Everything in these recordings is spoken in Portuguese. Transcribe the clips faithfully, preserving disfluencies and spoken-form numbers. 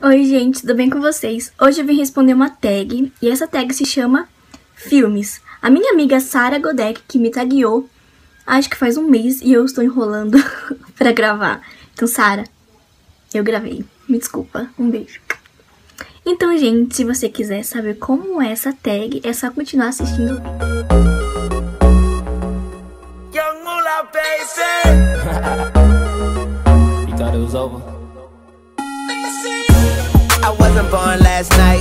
Oi gente, tudo bem com vocês? Hoje eu vim responder uma tag, e essa tag se chama Filmes. A minha amiga Sara Godek, que me tagueou, acho que faz um mês, e eu estou enrolando pra gravar. Então, Sara, eu gravei. Me desculpa, um beijo. Então, gente, se você quiser saber como é essa tag, é só continuar assistindo o vídeo. Young Moolah, baby. You thought it was over? I wasn't born last night.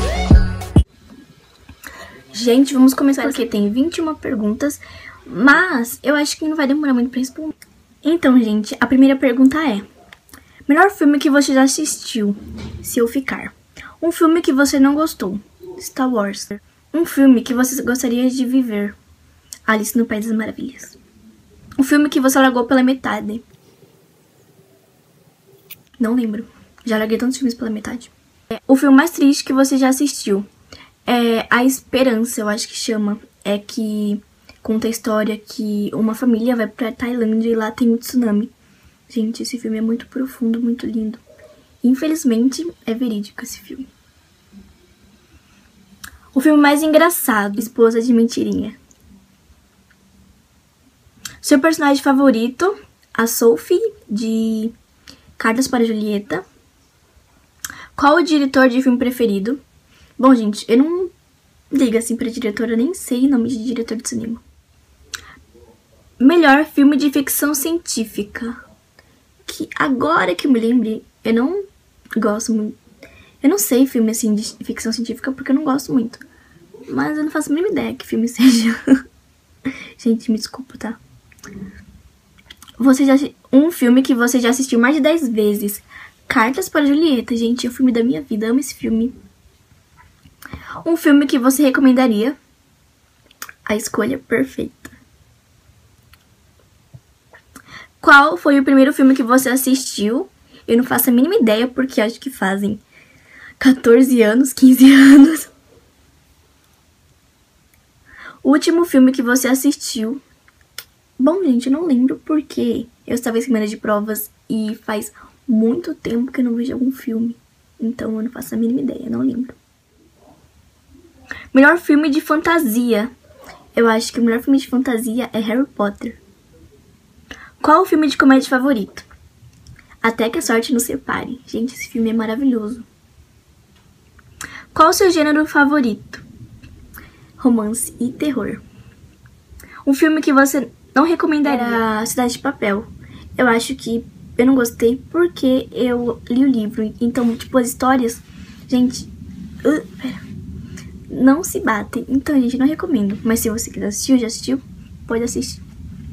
Gente, vamos começar porque tem vinte e uma perguntas, mas eu acho que não vai demorar muito pra responder. Então, gente, a primeira pergunta é: melhor filme que você já assistiu, Se Eu Ficar. Um filme que você não gostou, Star Wars. Um filme que você gostaria de viver, Alice no País das Maravilhas. Um filme que você largou pela metade. Não lembro. Já larguei tantos filmes pela metade. O filme mais triste que você já assistiu é A Esperança, eu acho que chama. É que conta a história que uma família vai pra Tailândia e lá tem um tsunami. Gente, esse filme é muito profundo, muito lindo. Infelizmente, é verídico esse filme. O filme mais engraçado, Esposa de Mentirinha. Seu personagem favorito, a Sophie, de Cartas para Julieta. Qual o diretor de filme preferido? Bom, gente, eu não ligo assim pra diretor, eu nem sei o nome de diretor de cinema. Melhor filme de ficção científica. Que agora que eu me lembre, eu não gosto muito. Eu não sei filme assim de ficção científica porque eu não gosto muito. Mas eu não faço a mínima ideia que filme seja. Gente, me desculpa, tá? Você já um filme que você já assistiu mais de dez vezes. Cartas para Julieta, gente, é o filme da minha vida, amo esse filme. Um filme que você recomendaria? A Escolha Perfeita. Qual foi o primeiro filme que você assistiu? Eu não faço a mínima ideia, porque acho que fazem quatorze anos, quinze anos. O último filme que você assistiu? Bom, gente, eu não lembro porque eu estava em semana de provas e faz muito tempo que eu não vejo algum filme. Então eu não faço a mínima ideia, não lembro. Melhor filme de fantasia. Eu acho que o melhor filme de fantasia é Harry Potter. Qual o filme de comédia favorito? Até que a Sorte Nos Separe. Gente, esse filme é maravilhoso. Qual o seu gênero favorito? Romance e terror. Um filme que você não recomendaria? Cidade de Papel. Eu acho que eu não gostei porque eu li o livro. Então, tipo, as histórias, gente, uh, não se batem. Então, gente, não recomendo. Mas se você quiser assistir, já assistiu, pode assistir.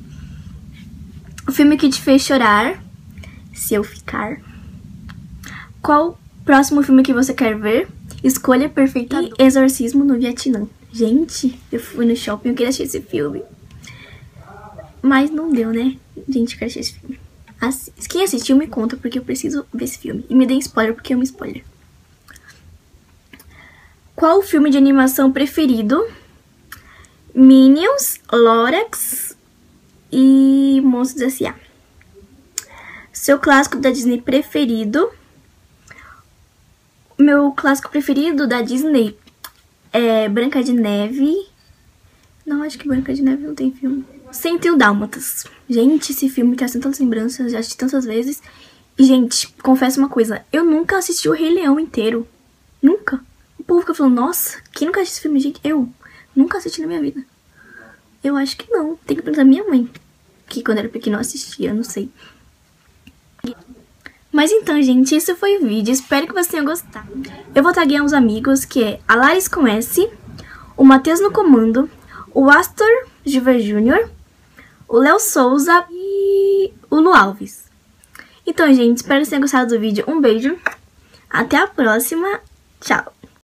O filme que te fez chorar, Se Eu Ficar. Qual o próximo filme que você quer ver? Escolha Perfeita e Exorcismo no Vietnã. Gente, eu fui no shopping, eu queria assistir esse filme. Mas não deu, né? Gente, eu quero assistir esse filme. Quem assistiu me conta, porque eu preciso ver esse filme. E me dê spoiler, porque eu me spoiler. Qual o filme de animação preferido? Minions, Lorax e Monstros S A. Seu clássico da Disney preferido? Meu clássico preferido da Disney é Branca de Neve. Não, acho que Branca de Neve não tem filme. cento e um Dálmatas. Gente, esse filme traz tantas lembranças, já assisti tantas vezes. E, gente, confesso uma coisa, eu nunca assisti o Rei Leão inteiro. Nunca. O povo fica falando, nossa, quem nunca assistiu esse filme? Gente, eu nunca assisti na minha vida. Eu acho que não. Tem que perguntar à minha mãe, que quando era pequena eu assistia, eu não sei. Mas então, gente, esse foi o vídeo. Espero que você tenha gostado. Eu vou taguear uns amigos, que é a Laris com S, o Matheus no comando, o Astor Giver Júnior, o Léo Souza e o Lu Alves. Então, gente, espero que vocês tenham gostado do vídeo. Um beijo. Até a próxima. Tchau.